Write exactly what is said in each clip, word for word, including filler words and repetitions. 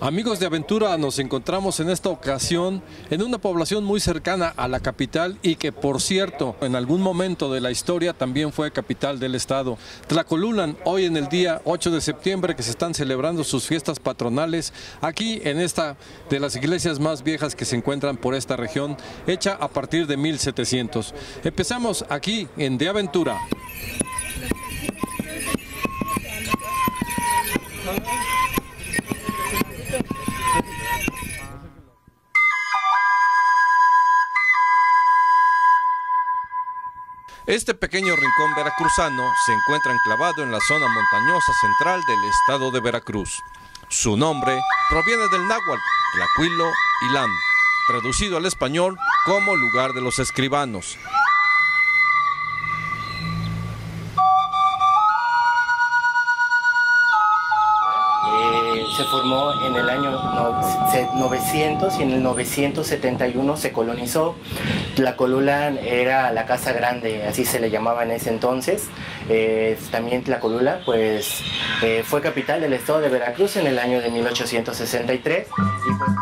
Amigos de aventura, nos encontramos en esta ocasión en una población muy cercana a la capital y que, por cierto, en algún momento de la historia también fue capital del estado. Tlacolula, hoy en el día ocho de septiembre, que se están celebrando sus fiestas patronales aquí en esta de las iglesias más viejas que se encuentran por esta región, hecha a partir de mil setecientos. Empezamos aquí en De Aventura. Este pequeño rincón veracruzano se encuentra enclavado en la zona montañosa central del estado de Veracruz. Su nombre proviene del náhuatl, Tlacuilo Ilán, traducido al español como lugar de los escribanos. Se formó en el año novecientos y en el novecientos setenta y uno se colonizó. Tlacolula era la casa grande, así se le llamaba en ese entonces. Eh, también Tlacolula pues, eh, fue capital del estado de Veracruz en el año de mil ochocientos sesenta y tres. Y pues...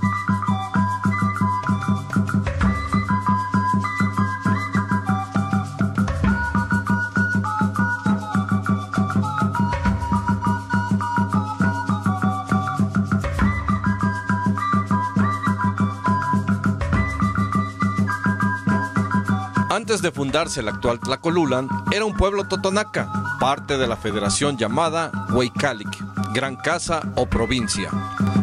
Antes de fundarse el actual Tlacolula, era un pueblo totonaca, parte de la federación llamada Hueycalic, Gran Casa o provincia.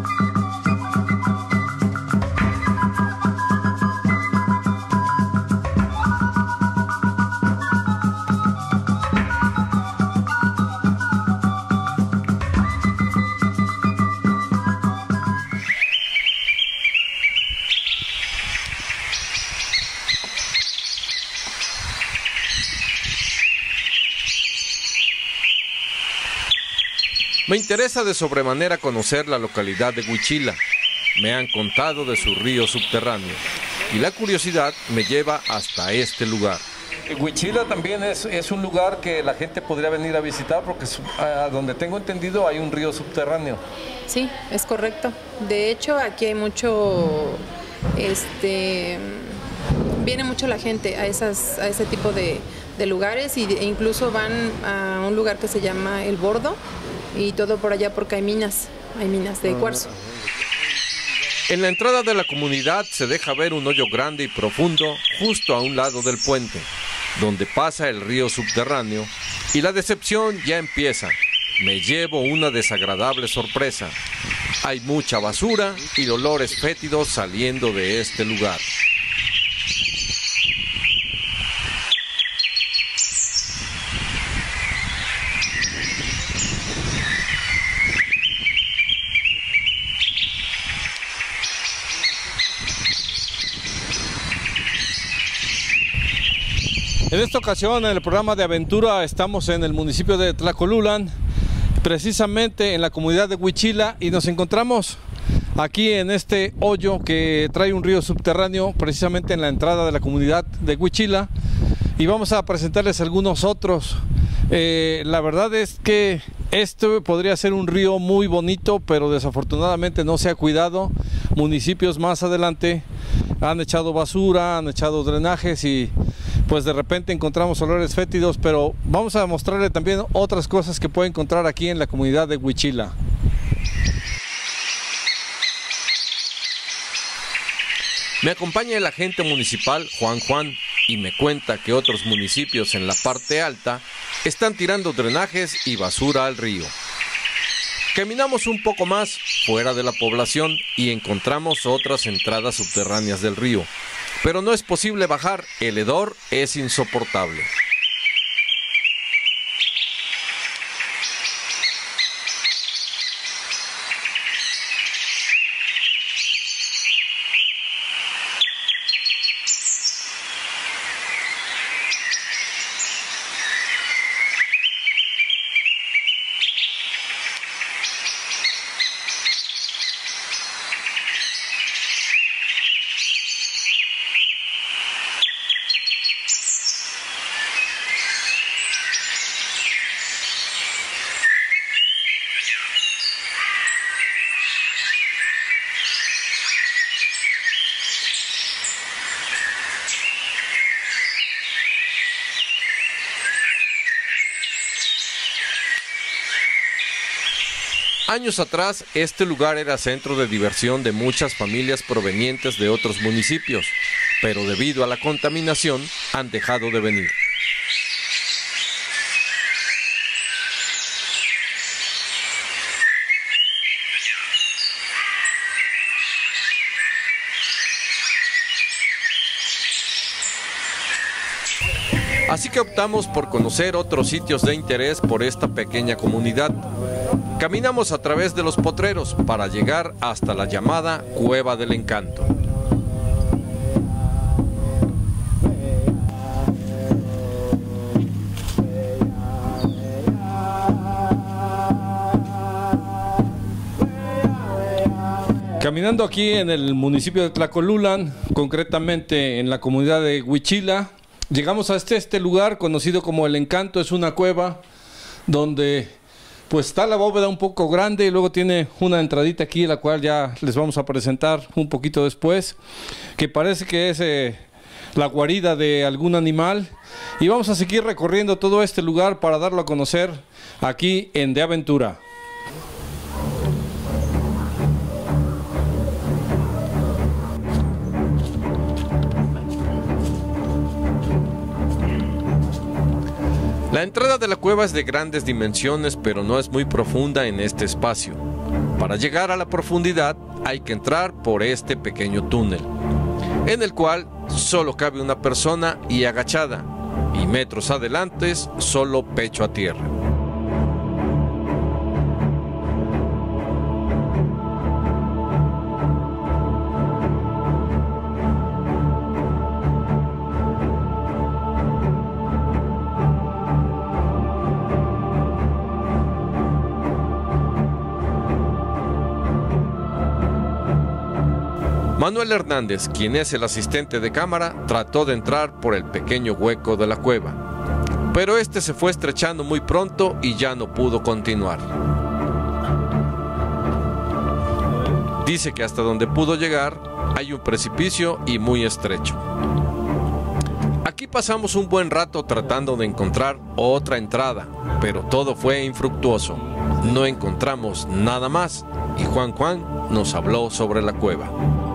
Me interesa de sobremanera conocer la localidad de Huichila. Me han contado de su río subterráneo y la curiosidad me lleva hasta este lugar. Huichila también es, es un lugar que la gente podría venir a visitar porque a donde tengo entendido hay un río subterráneo. Sí, es correcto. De hecho, aquí hay mucho, este, viene mucho la gente a, esas, a ese tipo de, de lugares y de, incluso van a un lugar que se llama El Bordo. Y todo por allá porque hay minas, hay minas de cuarzo. En la entrada de la comunidad se deja ver un hoyo grande y profundo justo a un lado del puente, donde pasa el río subterráneo, y la decepción ya empieza. Me llevo una desagradable sorpresa. Hay mucha basura y olores fétidos saliendo de este lugar. En esta ocasión, en el programa de aventura, estamos en el municipio de Tlacolula, precisamente en la comunidad de Huichila, y nos encontramos aquí en este hoyo que trae un río subterráneo, precisamente en la entrada de la comunidad de Huichila, y vamos a presentarles algunos otros. Eh, la verdad es que este podría ser un río muy bonito, pero desafortunadamente no se ha cuidado. Municipios más adelante han echado basura, han echado drenajes y pues de repente encontramos olores fétidos, pero vamos a mostrarle también otras cosas que puede encontrar aquí en la comunidad de Huichila. Me acompaña el agente municipal Juan Juan y me cuenta que otros municipios en la parte alta están tirando drenajes y basura al río. Caminamos un poco más fuera de la población y encontramos otras entradas subterráneas del río, pero no es posible bajar, el hedor es insoportable. Años atrás, este lugar era centro de diversión de muchas familias provenientes de otros municipios, pero debido a la contaminación han dejado de venir. Así que optamos por conocer otros sitios de interés por esta pequeña comunidad. Caminamos a través de los potreros para llegar hasta la llamada Cueva del Encanto. Caminando aquí en el municipio de Tlacolulan, concretamente en la comunidad de Huichila, llegamos a este, este lugar conocido como El Encanto. Es una cueva donde pues está la bóveda un poco grande y luego tiene una entradita aquí, la cual ya les vamos a presentar un poquito después, que parece que es eh, la guarida de algún animal. Y vamos a seguir recorriendo todo este lugar para darlo a conocer aquí en De Aventura. La entrada de la cueva es de grandes dimensiones, pero no es muy profunda en este espacio. Para llegar a la profundidad hay que entrar por este pequeño túnel, en el cual solo cabe una persona y agachada, y metros adelante solo pecho a tierra. Manuel Hernández, quien es el asistente de cámara, trató de entrar por el pequeño hueco de la cueva, pero este se fue estrechando muy pronto y ya no pudo continuar. Dice que hasta donde pudo llegar hay un precipicio y muy estrecho. Aquí pasamos un buen rato tratando de encontrar otra entrada, pero todo fue infructuoso. No encontramos nada más y Juan Juan nos habló sobre la cueva.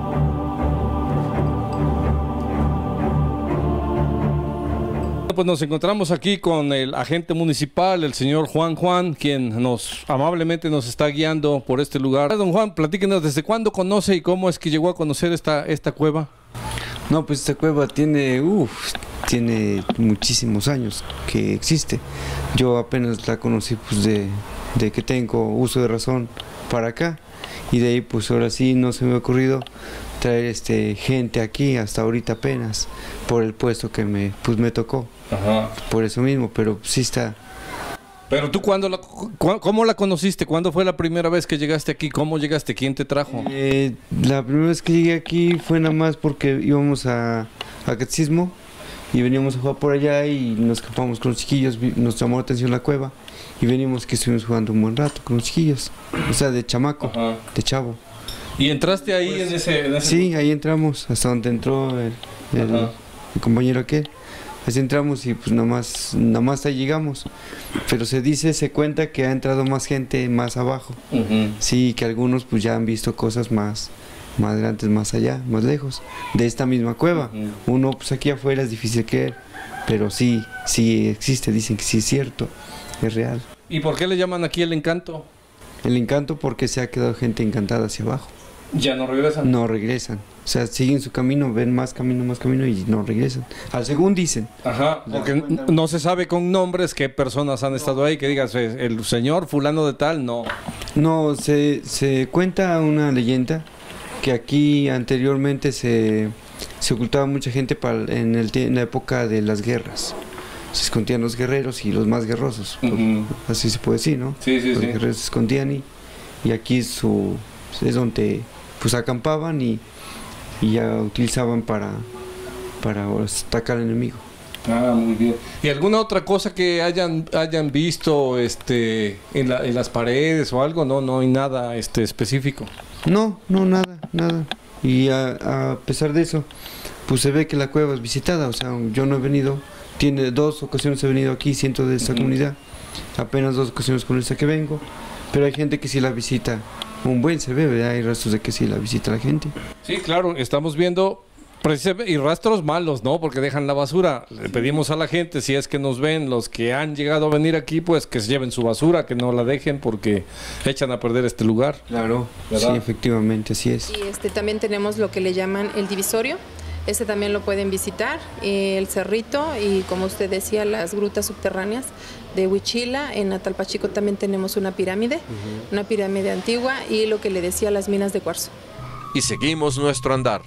Pues nos encontramos aquí con el agente municipal, el señor Juan Juan, quien nos amablemente nos está guiando por este lugar. Don Juan, platíquenos, ¿desde cuándo conoce y cómo es que llegó a conocer esta, esta cueva? No, pues esta cueva tiene, uff, tiene muchísimos años que existe. Yo apenas la conocí pues de, de que tengo uso de razón para acá. Y de ahí pues ahora sí no se me ha ocurrido traer este gente aquí hasta ahorita apenas por el puesto que me pues me tocó. Ajá. Por eso mismo, pero sí está. Pero tú cuándo la, cu ¿cómo la conociste? ¿Cuándo fue la primera vez que llegaste aquí? ¿Cómo llegaste? ¿Quién te trajo? Eh, la primera vez que llegué aquí fue nada más porque íbamos a, a catecismo y veníamos a jugar por allá y nos escapamos con los chiquillos, nos llamó la atención la cueva y venimos que estuvimos jugando un buen rato con los chiquillos, o sea, de chamaco, ajá, de chavo. ¿Y entraste ahí pues, en, ese, en ese...? Sí, ahí entramos, hasta donde entró el, el, el compañero aquel. Así entramos y pues nada más, nada más ahí llegamos. Pero se dice, se cuenta que ha entrado más gente más abajo. Uh-huh. Sí, que algunos pues ya han visto cosas más, más grandes, más allá, más lejos, de esta misma cueva. Uh-huh. Uno pues aquí afuera es difícil creer, pero sí, sí existe, dicen que sí es cierto, es real. ¿Y por qué le llaman aquí El Encanto? El Encanto porque se ha quedado gente encantada hacia abajo. ¿Ya no regresan? No regresan. O sea, siguen su camino, ven más camino, más camino y no regresan. Al según dicen. Ajá, porque no se sabe con nombres qué personas han estado ahí, que digas, el señor fulano de tal, no. No, se, se cuenta una leyenda que aquí anteriormente se, se ocultaba mucha gente para, en, el, en la época de las guerras. Se escondían los guerreros y los más guerrosos. Uh-huh. Así se puede decir, ¿no? Sí, sí, los sí. Los guerreros se escondían y, y aquí su, es donde pues acampaban y, y ya utilizaban para, para atacar al enemigo. Ah, muy bien. ¿Y alguna otra cosa que hayan hayan visto este en, la, en las paredes o algo? No, no hay nada este específico. No, no, nada, nada. Y a, a pesar de eso, pues se ve que la cueva es visitada. O sea, yo no he venido, tiene dos ocasiones he venido aquí, siento de esta uh-huh. comunidad, apenas dos ocasiones con esta que vengo. Pero hay gente que sí la visita. Un buen se ve, ¿verdad? Hay rastros de que sí la visita la gente. Sí, claro, estamos viendo y rastros malos, ¿no? Porque dejan la basura. Le pedimos a la gente, si es que nos ven, los que han llegado a venir aquí, pues que se lleven su basura, que no la dejen porque echan a perder este lugar. Claro, ¿verdad? Sí, efectivamente, así es. Y este, también tenemos lo que le llaman el divisorio. Este también lo pueden visitar, eh, el cerrito y, como usted decía, las grutas subterráneas de Huichila. En Atalpachico también tenemos una pirámide, uh-huh. una pirámide antigua, y lo que le decía, las minas de cuarzo. Y seguimos nuestro andar.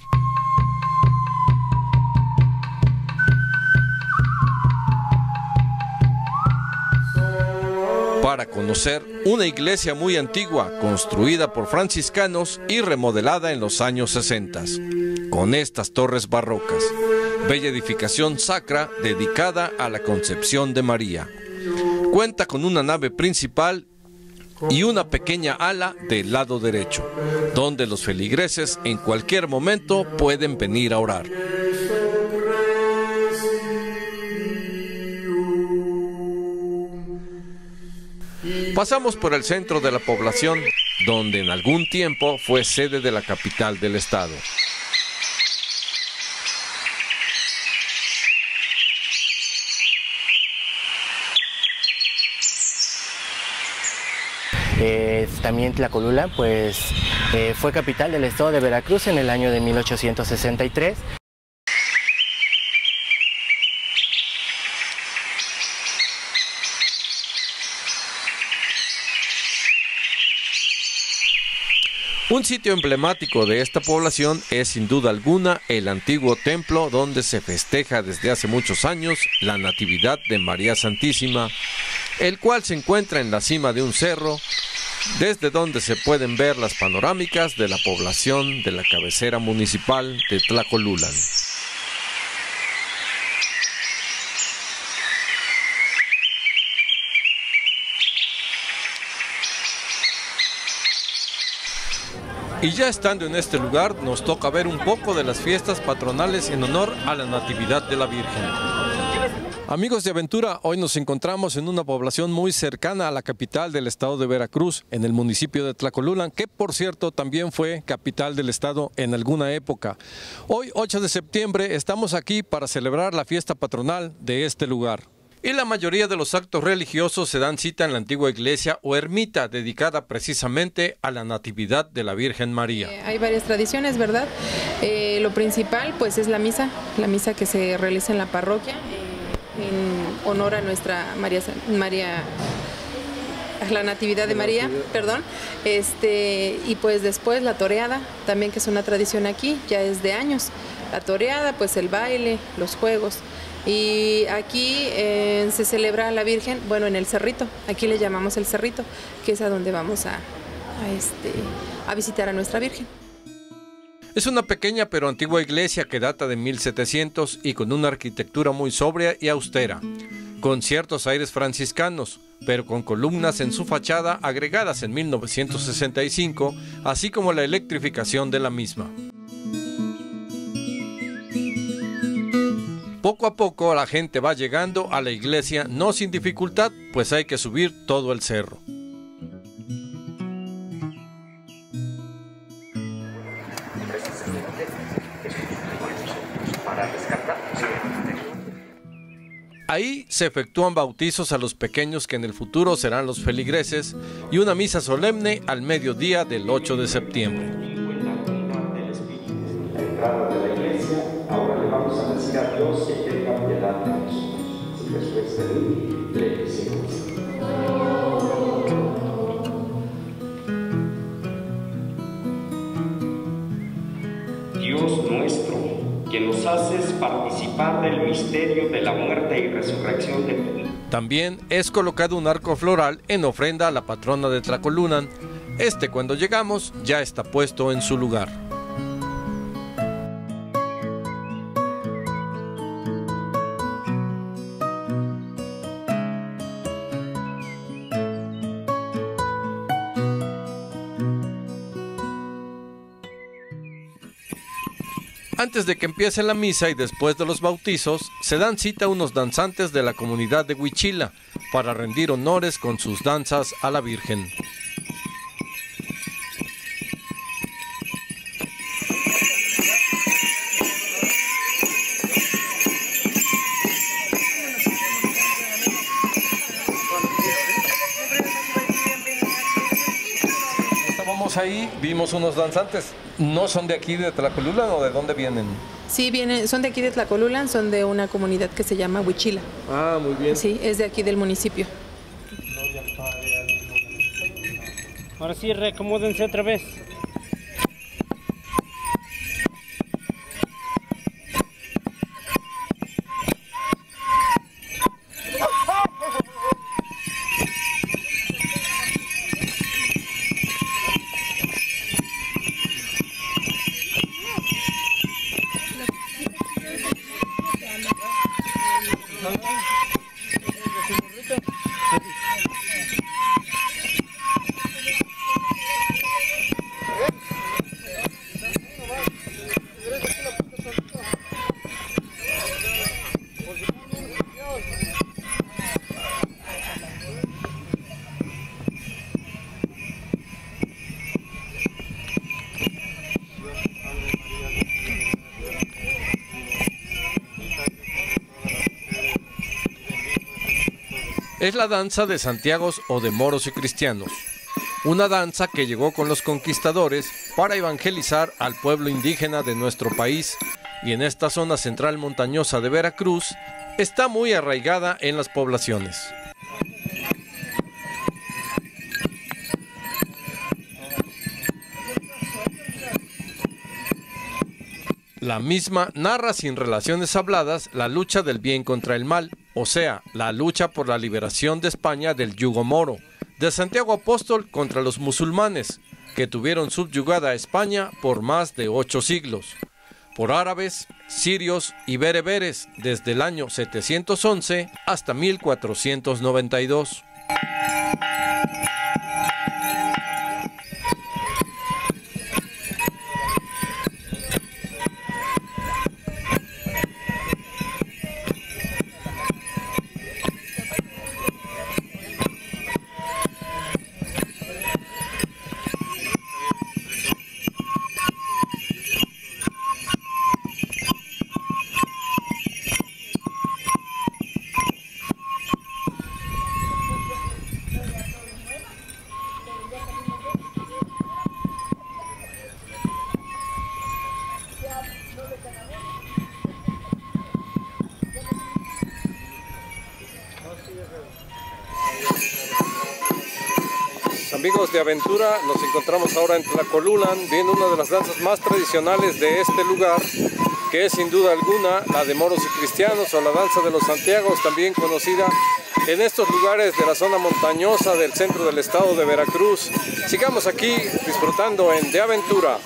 Para conocer una iglesia muy antigua, construida por franciscanos y remodelada en los años sesenta, con estas torres barrocas, bella edificación sacra dedicada a la Concepción de María. Cuenta con una nave principal y una pequeña ala del lado derecho, donde los feligreses en cualquier momento pueden venir a orar. Pasamos por el centro de la población, donde en algún tiempo fue sede de la capital del estado. Eh, también Tlacolula, pues, eh, fue capital del estado de Veracruz en el año de mil ochocientos sesenta y tres. Un sitio emblemático de esta población es sin duda alguna el antiguo templo donde se festeja desde hace muchos años la Natividad de María Santísima, el cual se encuentra en la cima de un cerro, desde donde se pueden ver las panorámicas de la población de la cabecera municipal de Tlacolula. Y ya estando en este lugar, nos toca ver un poco de las fiestas patronales en honor a la Natividad de la Virgen. Amigos de Aventura, hoy nos encontramos en una población muy cercana a la capital del estado de Veracruz, en el municipio de Tlacolula, que por cierto también fue capital del estado en alguna época. Hoy, ocho de septiembre, estamos aquí para celebrar la fiesta patronal de este lugar. Y la mayoría de los actos religiosos se dan cita en la antigua iglesia o ermita dedicada precisamente a la Natividad de la Virgen María. Eh, hay varias tradiciones, ¿verdad? Eh, lo principal pues es la misa, la misa que se realiza en la parroquia eh, en honor a nuestra María, María a la Natividad de María, perdón. Este, y pues después la toreada, también, que es una tradición aquí, ya es de años. La toreada, pues el baile, los juegos. Y aquí eh, se celebra a la Virgen, bueno, en el Cerrito, aquí le llamamos el Cerrito, que es a donde vamos a, a, este, a visitar a nuestra Virgen. Es una pequeña pero antigua iglesia que data de mil setecientos y con una arquitectura muy sobria y austera, con ciertos aires franciscanos, pero con columnas en su fachada agregadas en mil novecientos sesenta y cinco, así como la electrificación de la misma. Poco a poco la gente va llegando a la iglesia, no sin dificultad, pues hay que subir todo el cerro. Ahí se efectúan bautizos a los pequeños que en el futuro serán los feligreses y una misa solemne al mediodía del ocho de septiembre. Ahora le vamos a decir a Dios que tenga piedad de nosotros. Y después de mí, le decimos. Dios nuestro, que nos haces participar del misterio de la muerte y resurrección de tu Hijo. También es colocado un arco floral en ofrenda a la patrona de Tlacolula. Este, cuando llegamos, ya está puesto en su lugar. Antes de que empiece la misa y después de los bautizos, se dan cita unos danzantes de la comunidad de Huichila para rendir honores con sus danzas a la Virgen. estuvimos ahí, vimos unos danzantes. ¿No son de aquí, de Tlacolula, o de dónde vienen? Sí, vienen, son de aquí de Tlacolula, son de una comunidad que se llama Huichila. Ah, muy bien. Sí, es de aquí del municipio. Ahora sí, reacomódense otra vez. Es la danza de santiagos o de moros y cristianos, una danza que llegó con los conquistadores para evangelizar al pueblo indígena de nuestro país, y en esta zona central montañosa de Veracruz está muy arraigada en las poblaciones. La misma narra sin relaciones habladas la lucha del bien contra el mal, o sea, la lucha por la liberación de España del yugo moro, de Santiago Apóstol contra los musulmanes, que tuvieron subyugada a España por más de ocho siglos, por árabes, sirios y bereberes desde el año setecientos once hasta mil cuatrocientos noventa y dos. Amigos de aventura, nos encontramos ahora en Tlacolulan, viendo una de las danzas más tradicionales de este lugar, que es sin duda alguna la de moros y cristianos, o la danza de los santiagos, también conocida en estos lugares de la zona montañosa del centro del estado de Veracruz. Sigamos aquí disfrutando en De Aventura.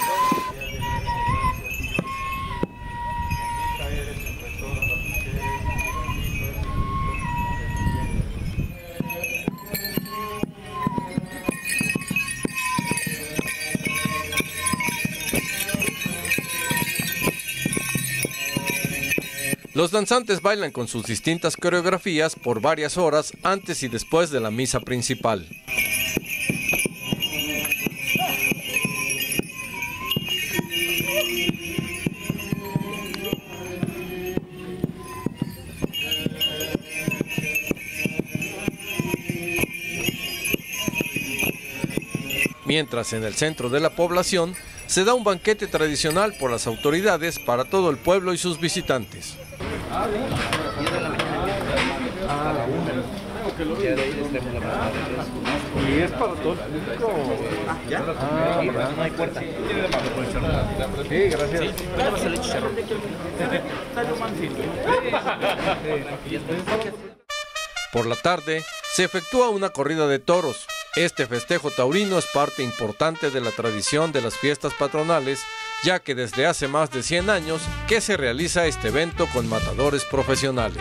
Los danzantes bailan con sus distintas coreografías por varias horas antes y después de la misa principal. Mientras en el centro de la población se da un banquete tradicional por las autoridades para todo el pueblo y sus visitantes. ¿Y es para todo el público? ¿Ya? Ah, no hay puerta. Sí, gracias. Por la tarde se efectúa una corrida de toros. Este festejo taurino es parte importante de la tradición de las fiestas patronales, ya que desde hace más de cien años que se realiza este evento con matadores profesionales.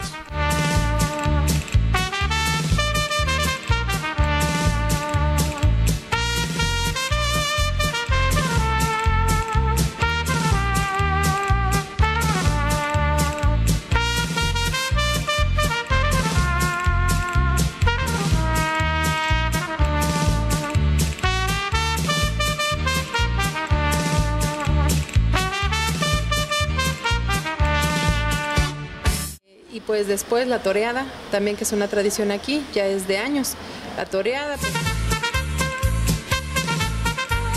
Y pues después la toreada, también que es una tradición aquí, ya es de años. La toreada. Pues...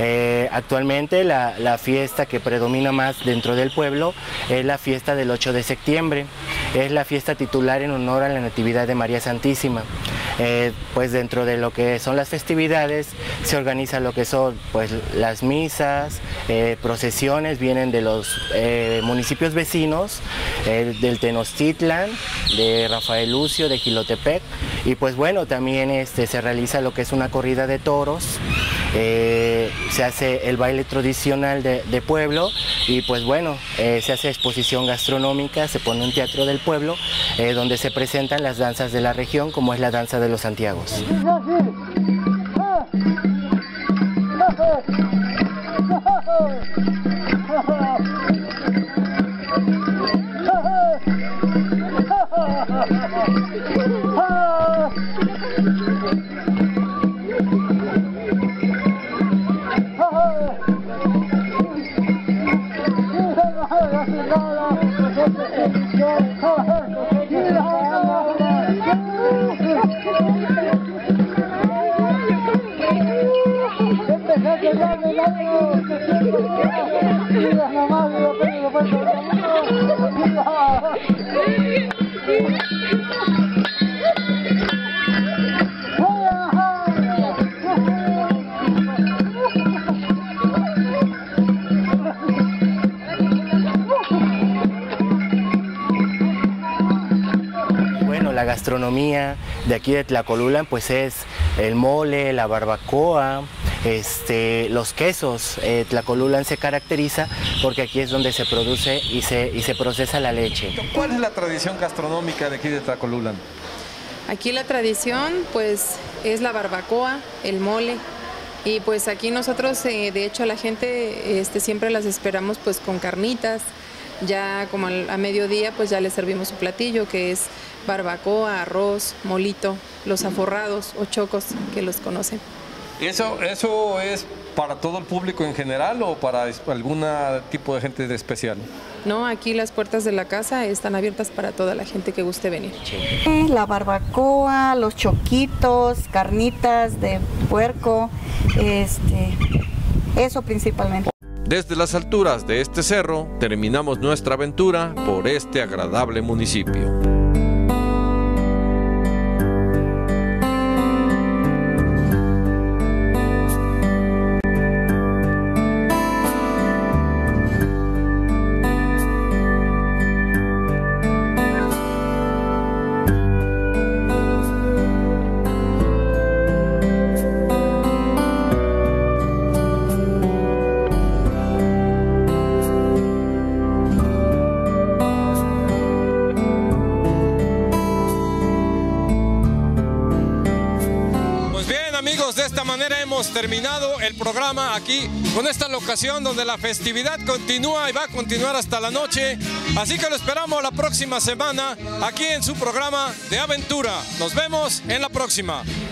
Eh, actualmente la, la fiesta que predomina más dentro del pueblo es la fiesta del ocho de septiembre. Es la fiesta titular en honor a la Natividad de María Santísima. Eh, pues dentro de lo que son las festividades se organiza lo que son pues las misas, eh, procesiones, vienen de los eh, municipios vecinos, eh, del Tenochtitlan, de Rafael Lucio, de Jilotepec, y pues bueno, también este, se realiza lo que es una corrida de toros. Eh, se hace el baile tradicional de, de pueblo y pues bueno, eh, se hace exposición gastronómica, se pone un teatro del pueblo eh, donde se presentan las danzas de la región, como es la danza de los Santiagos. La gastronomía de aquí de Tlacolula pues es el mole, la barbacoa, este, los quesos. eh, Tlacolula se caracteriza porque aquí es donde se produce y se, y se procesa la leche. ¿Cuál es la tradición gastronómica de aquí de Tlacolula? Aquí la tradición pues es la barbacoa, el mole, y pues aquí nosotros eh, de hecho a la gente este, siempre las esperamos pues con carnitas. Ya como al, a mediodía pues ya les servimos su platillo, que es barbacoa, arroz, molito, los aforrados o chocos, que los conocen. ¿Eso, eso es para todo el público en general o para algún tipo de gente de especial? No, aquí las puertas de la casa están abiertas para toda la gente que guste venir. La barbacoa, los choquitos, carnitas de puerco, este, eso principalmente. Desde las alturas de este cerro terminamos nuestra aventura por este agradable municipio. De esta manera hemos terminado el programa aquí con esta locación donde la festividad continúa y va a continuar hasta la noche. Así que lo esperamos la próxima semana aquí en su programa de aventura. Nos vemos en la próxima.